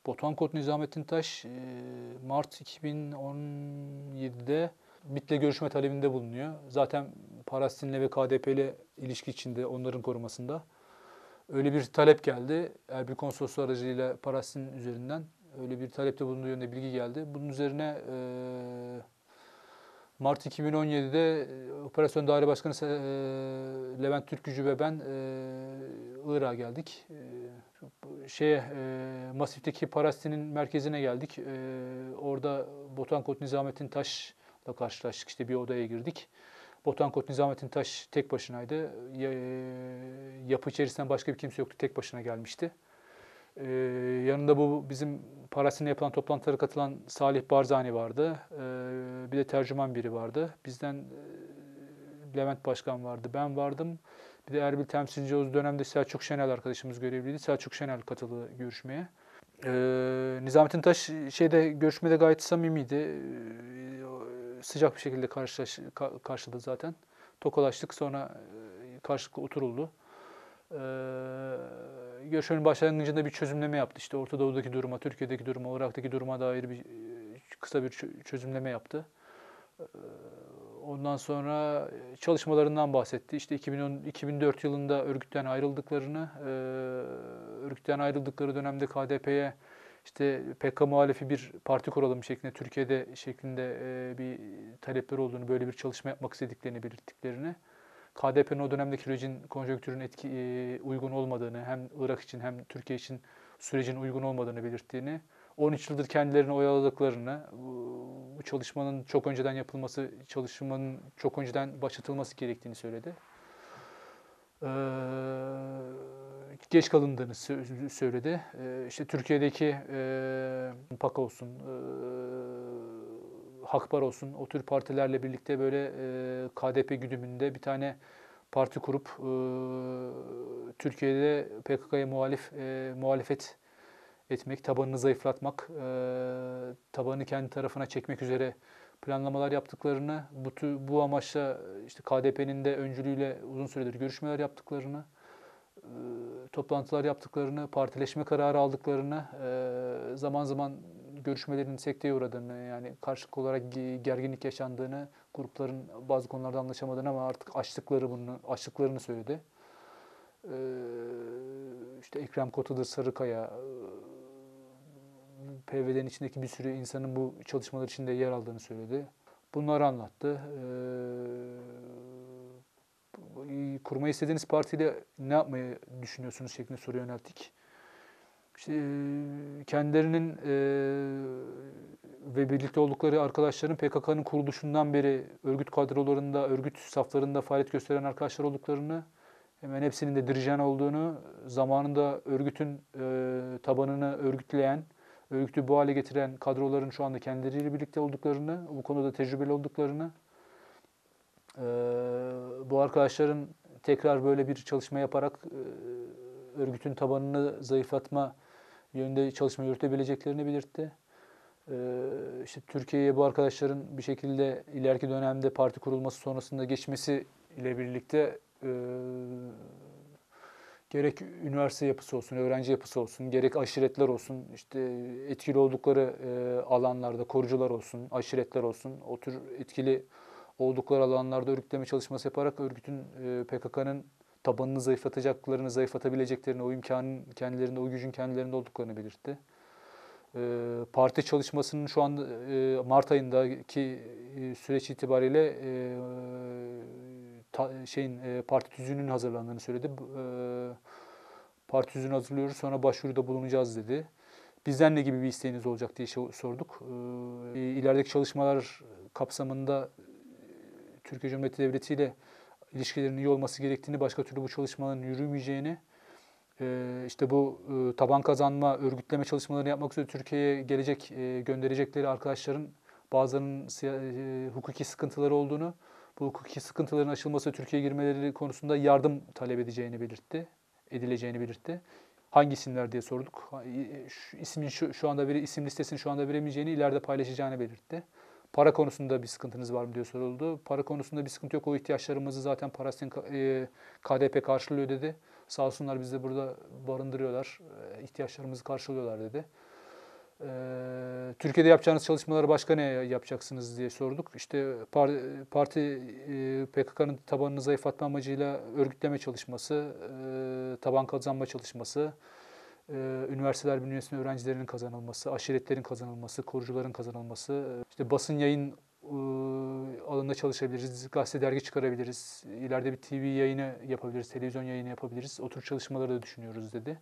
Batuhan Kod Nizamettin Taş Mart 2017'de MİT'le görüşme talebinde bulunuyor. Zaten Parastin'le ve KDP ile ilişki içinde, onların korumasında. Öyle bir talep geldi. Erbil Konsolosluğu aracılığıyla Parastin üzerinden öyle bir talepte bulunduğu yönde bilgi geldi. Bunun üzerine Mart 2017'de Operasyon Daire Başkanı Levent Türkgücü ve ben Irak'a geldik. Masif'teki Parastin'in merkezine geldik. Orada Batuhan Kod Nizamettin Taş'la karşılaştık. İşte bir odaya girdik. Batuhan Kod Nizamettin Taş tek başınaydı. Yapı içerisinden başka bir kimse yoktu. Tek başına gelmişti. Yanında bu bizim Parastin'le yapılan toplantılara katılan Salih Barzani vardı. Bir de tercüman biri vardı. Bizden Levent Başkan vardı. Ben vardım. Bir de Erbil temsilci o dönemde Selçuk Şenel arkadaşımız görevliydi. Selçuk Şenel katıldı görüşmeye. Nizamettin Taş görüşmede gayet samimiydi. Sıcak bir şekilde karşıladı zaten. Tokalaştık, sonra karşılıklı oturuldu. Görüşmenin başlangıcında bir çözümleme yaptı. İşte Orta Doğu'daki duruma, Türkiye'deki duruma, Irak'taki duruma dair kısa bir çözümleme yaptı. Ondan sonra çalışmalarından bahsetti. İşte 2004 yılında örgütten ayrıldıkları dönemde KDP'ye işte PKK muhalifi bir parti kuralım şeklinde, Türkiye'de şeklinde bir talepleri olduğunu, böyle bir çalışma yapmak istediklerini belirttiklerini, KDP'nin o dönemdeki sürecin konjonktürün uygun olmadığını, hem Irak için hem Türkiye için sürecin uygun olmadığını belirttiğini, 13 yıldır kendilerini oyaladıklarını, bu çalışmanın çok önceden yapılması, çalışmanın çok önceden başlatılması gerektiğini söyledi. Geç kalındığını söyledi. İşte Türkiye'deki PAK olsun, Hakbar olsun, o tür partilerle birlikte böyle KDP güdümünde bir tane parti kurup Türkiye'de PKK'ya muhalefet etmek, tabanını zayıflatmak, tabanını kendi tarafına çekmek üzere planlamalar yaptıklarını, bu amaçla işte KDP'nin de öncülüğüyle uzun süredir görüşmeler yaptıklarını, toplantılar yaptıklarını, partileşme kararı aldıklarını, zaman zaman görüşmelerin sekteye uğradığını, yani karşılıklı olarak gerginlik yaşandığını, grupların bazı konularda anlaşamadığını ama artık açtıklarını söyledi. İşte Ekrem Kotadır, Sarıkaya, PVD'nin içindeki bir sürü insanın bu çalışmalar içinde yer aldığını söyledi. Bunları anlattı. Kurmayı istediğiniz partiyle ne yapmayı düşünüyorsunuz şeklinde soru yönelttik. İşte kendilerinin ve birlikte oldukları arkadaşların PKK'nın kuruluşundan beri örgüt kadrolarında, örgüt saflarında faaliyet gösteren arkadaşlar olduklarını, hemen hepsinin de dirijen olduğunu, zamanında örgütün tabanını örgütleyen, örgütü bu hale getiren kadroların şu anda kendileriyle birlikte olduklarını, bu konuda tecrübeli olduklarını, bu arkadaşların tekrar böyle bir çalışma yaparak örgütün tabanını zayıflatma yönünde çalışma yürütebileceklerini belirtti. İşte Türkiye'ye bu arkadaşların bir şekilde ileriki dönemde parti kurulması sonrasında geçmesi ile birlikte gerek üniversite yapısı olsun, öğrenci yapısı olsun, gerek aşiretler olsun, işte etkili oldukları alanlarda korucular olsun, aşiretler olsun, o tür etkili oldukları alanlarda örgütleme çalışması yaparak örgütün PKK'nın tabanını zayıflatabileceklerini, o imkanın kendilerinde, o gücün kendilerinde olduklarını belirtti. Parti çalışmasının şu anda Mart ayındaki süreç itibariyle parti tüzüğünün hazırlandığını söyledi. Parti tüzüğünü hazırlıyoruz, sonra başvuruda bulunacağız dedi. Bizden ne gibi bir isteğiniz olacak diye sorduk. İlerideki çalışmalar kapsamında Türkiye Cumhuriyeti Devleti ile ilişkilerinin iyi olması gerektiğini, başka türlü bu çalışmaların yürümeyeceğini, işte bu taban kazanma, örgütleme çalışmalarını yapmak üzere Türkiye'ye gönderecekleri arkadaşların bazılarının hukuki sıkıntıları olduğunu, bu hukuki sıkıntıların aşılması, Türkiye'ye girmeleri konusunda yardım talep edileceğini belirtti. Hangi isimler diye sorduk. Şu anda isim listesini şu anda veremeyeceğini, ileride paylaşacağını belirtti. Para konusunda bir sıkıntınız var mı diye soruldu. Para konusunda bir sıkıntı yok. O ihtiyaçlarımızı zaten Parastin KDP karşılıyor dedi. Sağ olsunlar bizi burada barındırıyorlar. İhtiyaçlarımızı karşılıyorlar dedi. Türkiye'de yapacağınız çalışmaları başka ne yapacaksınız diye sorduk. İşte parti PKK'nın tabanını zayıflatma amacıyla örgütleme çalışması, taban kazanma çalışması, üniversiteler bünyesinde öğrencilerin kazanılması, aşiretlerin kazanılması, korucuların kazanılması, işte basın yayın alanında çalışabiliriz, gazete dergi çıkarabiliriz, ileride bir TV yayını yapabiliriz, televizyon yayını yapabiliriz. O tür çalışmaları da düşünüyoruz dedi.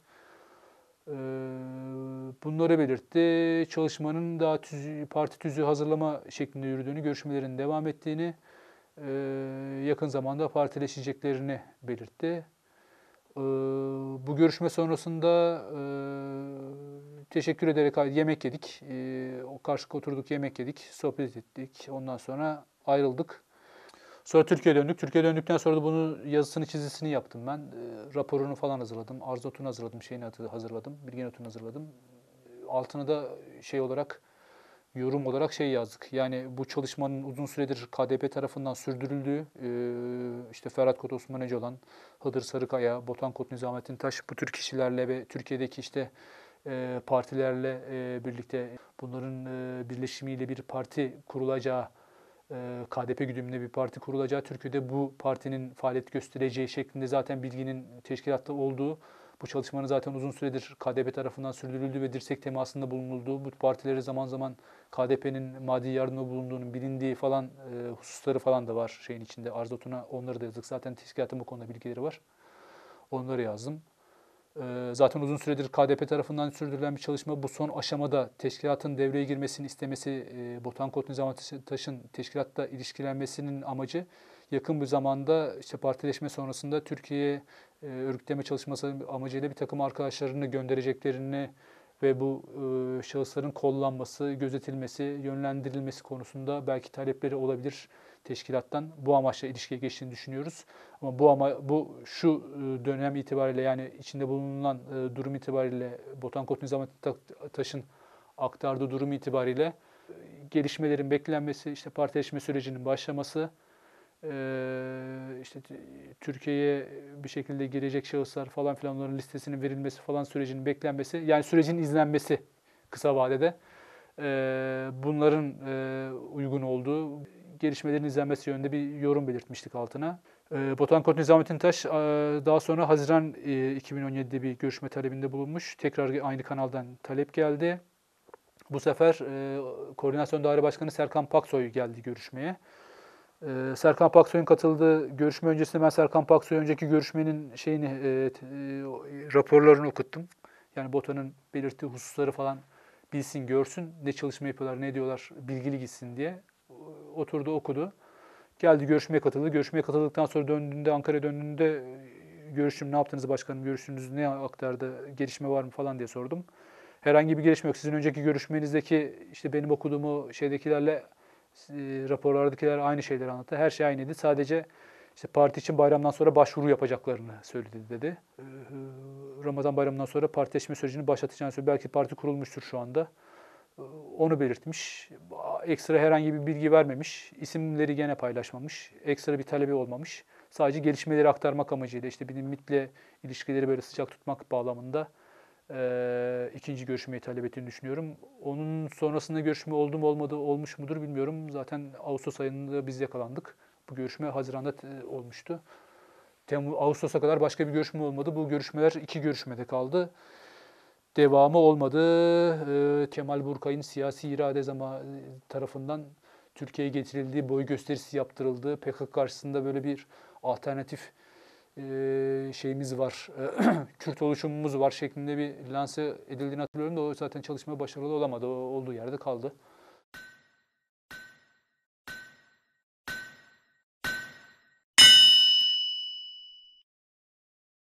Bunları belirtti. Çalışmanın daha parti tüzüğü hazırlama şeklinde yürüdüğünü, görüşmelerin devam ettiğini, yakın zamanda partileşeceklerini belirtti. Bu görüşme sonrasında teşekkür ederek yemek yedik. O karşılıklı oturduk, yemek yedik, sohbet ettik. Ondan sonra ayrıldık. Sonra Türkiye'ye döndük. Türkiye'ye döndükten sonra da bunun yazısını, çizisini yaptım ben. Raporunu falan hazırladım. Arz notunu hazırladım, hazırladım. Bilgi notunu hazırladım. Altına da yorum olarak yazdık. Yani bu çalışmanın uzun süredir KDP tarafından sürdürüldüğü, işte Ferhat Kod, Osman Öcalan, Hıdır Sarıkaya, Botan Kod, Nizamettin Taş, bu tür kişilerle ve Türkiye'deki işte partilerle birlikte bunların birleşimiyle bir parti kurulacağı, KDP güdümünde bir parti kurulacağı, Türkiye'de bu partinin faaliyet göstereceği şeklinde zaten bilginin teşkilatta olduğu, bu çalışmanın zaten uzun süredir KDP tarafından sürdürüldüğü ve dirsek temasında bulunulduğu, bu partilere zaman zaman KDP'nin maddi yardımda bulunduğunun bilindiği falan hususları falan da var şeyin içinde. Arz notuna onları da yazdık. Zaten teşkilatın bu konuda bilgileri var. Onları yazdım. Zaten uzun süredir KDP tarafından sürdürülen bir çalışma. Bu son aşamada teşkilatın devreye girmesini istemesi, Botan Kod, Nizamettin Taş'ın teşkilatla ilişkilenmesinin amacı yakın bir zamanda işte partileşme sonrasında Türkiye'ye örgütleme çalışması amacıyla bir takım arkadaşlarını göndereceklerini ve bu şahısların kollanması, gözetilmesi, yönlendirilmesi konusunda belki talepleri olabilir teşkilattan. Bu amaçla ilişkiye geçtiğini düşünüyoruz. Ama bu şu dönem itibariyle, yani içinde bulunan durum itibariyle, Botan Kod, Nizamettin Taş'ın aktardığı durum itibariyle gelişmelerin beklenmesi, işte partileşme sürecinin başlaması, işte Türkiye'ye bir şekilde girecek şahıslar falan filan, onların listesinin verilmesi falan sürecinin beklenmesi, yani sürecin izlenmesi kısa vadede, bunların uygun olduğu, gelişmelerin izlenmesi yönünde bir yorum belirtmiştik altına. Botan Kod, Nizamettin Taş daha sonra Haziran 2017'de bir görüşme talebinde bulunmuş. Tekrar aynı kanaldan talep geldi. Bu sefer Koordinasyon Daire Başkanı Serkan Paksoy geldi görüşmeye. Serkan Paksoy'un katıldığı görüşme öncesinde ben Serkan Paksoy'a önceki görüşmenin raporlarını okuttum. Yani Botan'ın belirttiği hususları falan bilsin, görsün, ne çalışma yapıyorlar, ne diyorlar, bilgili gitsin diye. Oturdu, okudu. Geldi, görüşmeye katıldı. Görüşmeye katıldıktan sonra Ankara'ya döndüğünde görüştüm, ne yaptınız başkanım, görüştünüz, ne aktardı, gelişme var mı falan diye sordum. Herhangi bir gelişme yok. Sizin önceki görüşmenizdeki işte benim okuduğumu şeydekilerle, raporlardakiler aynı şeyleri anlattı. Her şey aynıydı. Sadece işte parti için bayramdan sonra başvuru yapacaklarını söyledi dedi. Ramazan bayramından sonra partileşme sürecini başlatacağını söyledi. Belki parti kurulmuştur şu anda. Onu belirtmiş. Ekstra herhangi bir bilgi vermemiş. İsimleri gene paylaşmamış. Ekstra bir talebi olmamış. Sadece gelişmeleri aktarmak amacıyla, işte benim MİT'le ilişkileri böyle sıcak tutmak bağlamında ikinci görüşmeyi talep ettiğini düşünüyorum. Onun sonrasında görüşme oldu mu olmuş mudur bilmiyorum. Zaten Ağustos ayında biz yakalandık. Bu görüşme Haziran'da olmuştu. Ağustos'a kadar başka bir görüşme olmadı. Bu görüşmeler 2 görüşmede kaldı. Devamı olmadı. Kemal Burkay'ın siyasi irade tarafından Türkiye'ye getirildiği, boy gösterisi yaptırıldığı, PKK karşısında böyle bir alternatif şeyimiz var, Kürt oluşumumuz var şeklinde bir lanse edildiğini hatırlıyorum da o zaten çalışmaya başarılı olamadı. O olduğu yerde kaldı.